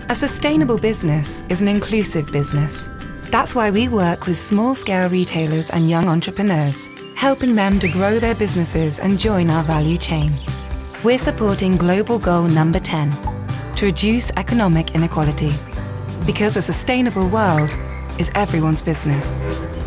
A sustainable business is an inclusive business. That's why we work with small-scale retailers and young entrepreneurs, helping them to grow their businesses and join our value chain. We're supporting global goal number 10, to reduce economic inequality. Because a sustainable world is everyone's business.